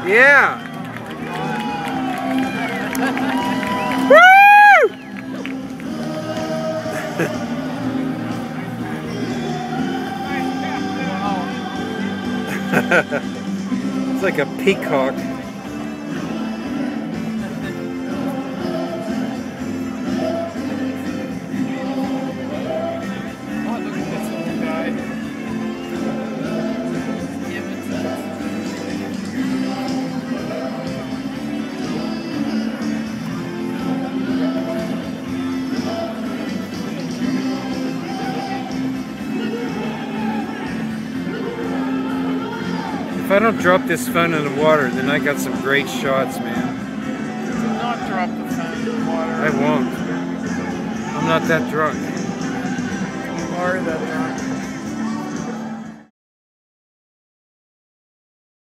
Yeah. It's like a peacock. If I don't drop this phone in the water, then I got some great shots, man. Do not drop the phone in the water. I won't. I'm not that drunk. You are that drunk.